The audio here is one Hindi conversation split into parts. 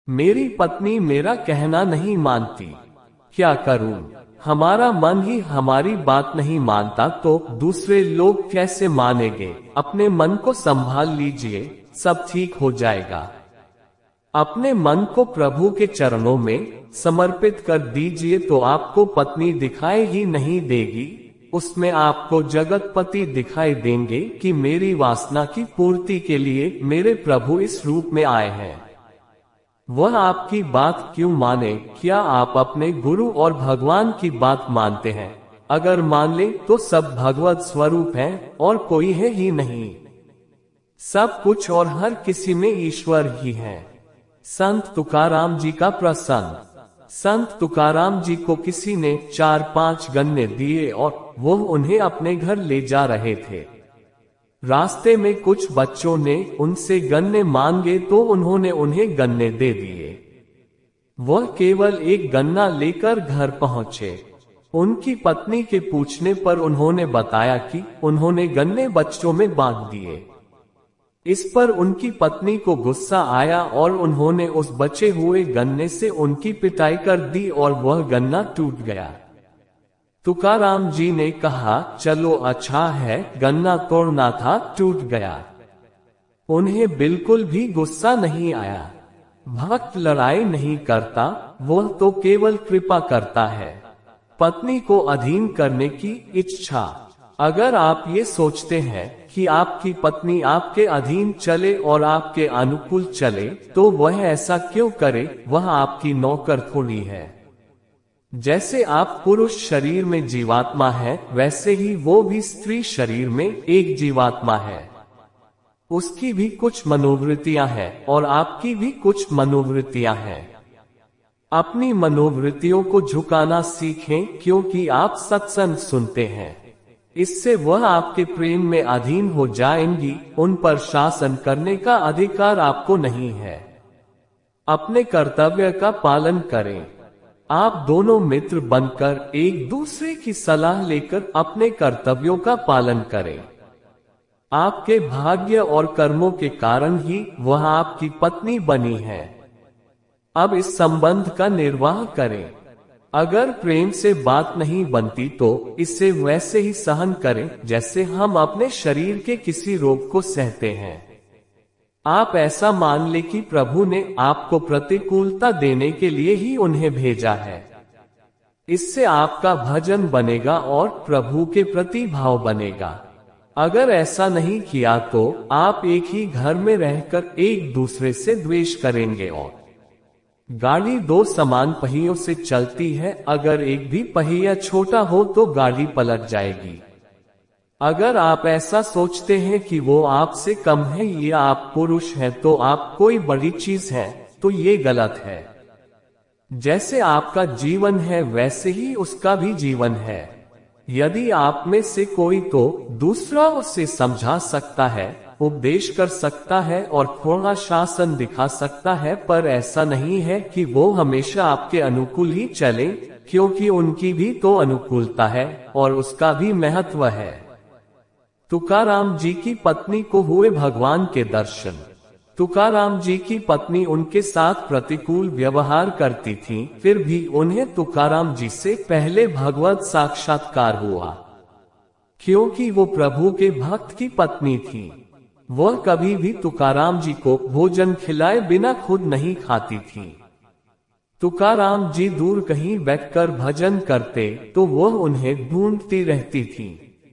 मेरी पत्नी मेरा कहना नहीं मानती, क्या करूं? हमारा मन ही हमारी बात नहीं मानता तो दूसरे लोग कैसे मानेंगे? अपने मन को संभाल लीजिए, सब ठीक हो जाएगा। अपने मन को प्रभु के चरणों में समर्पित कर दीजिए तो आपको पत्नी दिखाई ही नहीं देगी, उसमें आपको जगतपति दिखाई देंगे कि मेरी वासना की पूर्ति के लिए मेरे प्रभु इस रूप में आए हैं। वह आपकी बात क्यों माने? क्या आप अपने गुरु और भगवान की बात मानते हैं? अगर मान ले तो सब भगवत स्वरूप हैं और कोई है ही नहीं। सब कुछ और हर किसी में ईश्वर ही है। संत तुकाराम जी का प्रसंग। संत तुकाराम जी को किसी ने 4-5 गन्ने दिए और वो उन्हें अपने घर ले जा रहे थे। रास्ते में कुछ बच्चों ने उनसे गन्ने मांगे तो उन्होंने उन्हें गन्ने दे दिए। वह केवल एक गन्ना लेकर घर पहुंचे। उनकी पत्नी के पूछने पर उन्होंने बताया कि उन्होंने गन्ने बच्चों में बांट दिए। इस पर उनकी पत्नी को गुस्सा आया और उन्होंने उस बचे हुए गन्ने से उनकी पिटाई कर दी और वह गन्ना टूट गया। तुकाराम जी ने कहा, चलो अच्छा है, गन्ना तोड़ना था, टूट गया। उन्हें बिल्कुल भी गुस्सा नहीं आया। भक्त लड़ाई नहीं करता, वह तो केवल कृपा करता है। पत्नी को अधीन करने की इच्छा। अगर आप ये सोचते हैं कि आपकी पत्नी आपके अधीन चले और आपके अनुकूल चले, तो वह ऐसा क्यों करे? वह आपकी नौकर थोड़ी है। जैसे आप पुरुष शरीर में जीवात्मा है, वैसे ही वो भी स्त्री शरीर में एक जीवात्मा है। उसकी भी कुछ मनोवृत्तियां हैं और आपकी भी कुछ मनोवृत्तियां हैं। अपनी मनोवृत्तियों को झुकाना सीखें, क्योंकि आप सत्संग सुनते हैं। इससे वह आपके प्रेम में अधीन हो जाएंगी। उन पर शासन करने का अधिकार आपको नहीं है। अपने कर्तव्य का पालन करें। आप दोनों मित्र बनकर एक दूसरे की सलाह लेकर अपने कर्तव्यों का पालन करें। आपके भाग्य और कर्मों के कारण ही वह आपकी पत्नी बनी है। अब इस संबंध का निर्वाह करें। अगर प्रेम से बात नहीं बनती तो इसे वैसे ही सहन करें जैसे हम अपने शरीर के किसी रोग को सहते हैं। आप ऐसा मान ले कि प्रभु ने आपको प्रतिकूलता देने के लिए ही उन्हें भेजा है। इससे आपका भजन बनेगा और प्रभु के प्रति भाव बनेगा। अगर ऐसा नहीं किया तो आप एक ही घर में रहकर एक दूसरे से द्वेष करेंगे। और गाड़ी 2 समान पहियों से चलती है, अगर एक भी पहिया छोटा हो तो गाड़ी पलट जाएगी। अगर आप ऐसा सोचते हैं कि वो आपसे कम है या आप पुरुष हैं तो आप कोई बड़ी चीज है, तो ये गलत है। जैसे आपका जीवन है वैसे ही उसका भी जीवन है। यदि आप में से कोई तो दूसरा उसे समझा सकता है, उपदेश कर सकता है और थोड़ा शासन दिखा सकता है, पर ऐसा नहीं है कि वो हमेशा आपके अनुकूल ही चले, क्योंकि उनकी भी तो अनुकूलता है और उसका भी महत्व है। तुकाराम जी की पत्नी को हुए भगवान के दर्शन। तुकाराम जी की पत्नी उनके साथ प्रतिकूल व्यवहार करती थी, फिर भी उन्हें तुकाराम जी से पहले भगवत साक्षात्कार हुआ, क्योंकि वो प्रभु के भक्त की पत्नी थी। वह कभी भी तुकाराम जी को भोजन खिलाए बिना खुद नहीं खाती थी। तुकाराम जी दूर कहीं बैठकर भजन करते तो वह उन्हें ढूंढती रहती थी।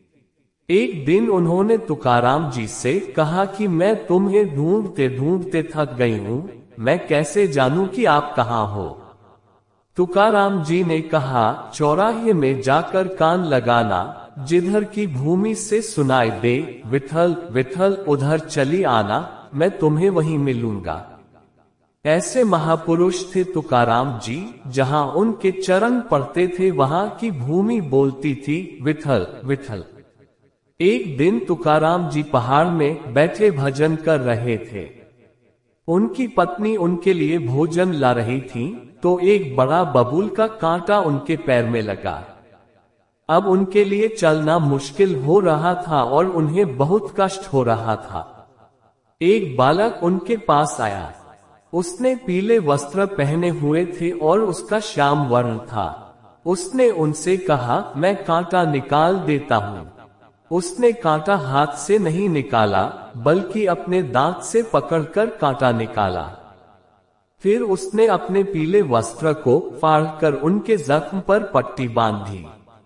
एक दिन उन्होंने तुकाराम जी से कहा कि मैं तुम्हें ढूंढते ढूंढते थक गई हूँ, मैं कैसे जानूं कि आप कहाँ हो? तुकाराम जी ने कहा, चौराहे में जाकर कान लगाना, जिधर की भूमि से सुनाई दे विठल विठल, उधर चली आना, मैं तुम्हें वहीं मिलूंगा। ऐसे महापुरुष थे तुकाराम जी, जहां उनके चरण पड़ते थे वहां की भूमि बोलती थी विठल विठल। एक दिन तुकाराम जी पहाड़ में बैठे भजन कर रहे थे। उनकी पत्नी उनके लिए भोजन ला रही थी तो एक बड़ा बबूल का कांटा उनके पैर में लगा। अब उनके लिए चलना मुश्किल हो रहा था और उन्हें बहुत कष्ट हो रहा था। एक बालक उनके पास आया। उसने पीले वस्त्र पहने हुए थे और उसका श्याम वर्ण था। उसने उनसे कहा, मैं कांटा निकाल देता हूँ। उसने कांटा हाथ से नहीं निकाला, बल्कि अपने दांत से पकड़कर कांटा निकाला। फिर उसने अपने पीले वस्त्र को फाड़कर उनके जख्म पर पट्टी बांधी।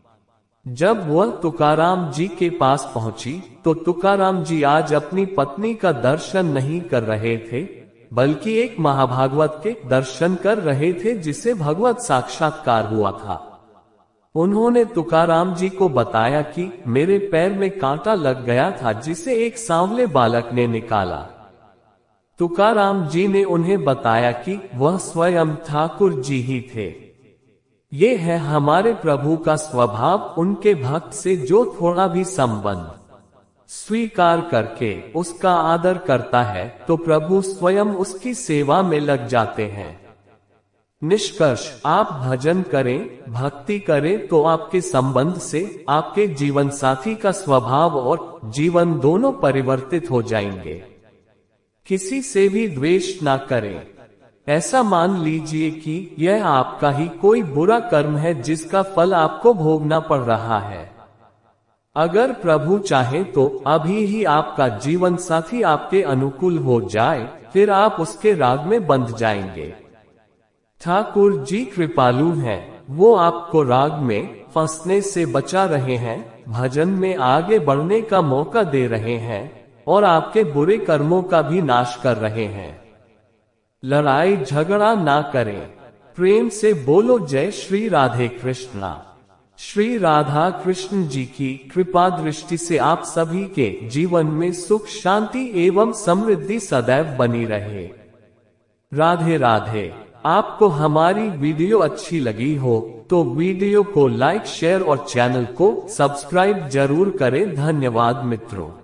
जब वह तुकाराम जी के पास पहुंची, तो तुकाराम जी आज अपनी पत्नी का दर्शन नहीं कर रहे थे, बल्कि एक महाभागवत के दर्शन कर रहे थे जिसे भगवत साक्षात्कार हुआ था। उन्होंने तुकाराम जी को बताया कि मेरे पैर में कांटा लग गया था जिसे एक सांवले बालक ने निकाला। तुकाराम जी ने उन्हें बताया कि वह स्वयं ठाकुर जी ही थे। ये है हमारे प्रभु का स्वभाव, उनके भक्त से जो थोड़ा भी संबंध स्वीकार करके उसका आदर करता है तो प्रभु स्वयं उसकी सेवा में लग जाते हैं। निष्कर्ष, आप भजन करें, भक्ति करें तो आपके संबंध से आपके जीवन साथी का स्वभाव और जीवन दोनों परिवर्तित हो जाएंगे। किसी से भी द्वेष ना करें। ऐसा मान लीजिए कि यह आपका ही कोई बुरा कर्म है जिसका फल आपको भोगना पड़ रहा है। अगर प्रभु चाहे तो अभी ही आपका जीवन साथी आपके अनुकूल हो जाए, फिर आप उसके राग में बंध जाएंगे। ठाकुर जी कृपालु हैं, वो आपको राग में फंसने से बचा रहे हैं, भजन में आगे बढ़ने का मौका दे रहे हैं और आपके बुरे कर्मों का भी नाश कर रहे हैं। लड़ाई झगड़ा ना करें, प्रेम से बोलो जय श्री राधे कृष्णा। श्री राधा कृष्ण जी की कृपा दृष्टि से आप सभी के जीवन में सुख शांति एवं समृद्धि सदैव बनी रहे। राधे राधे। आपको हमारी वीडियो अच्छी लगी हो तो वीडियो को लाइक शेयर और चैनल को सब्सक्राइब जरूर करें। धन्यवाद मित्रों।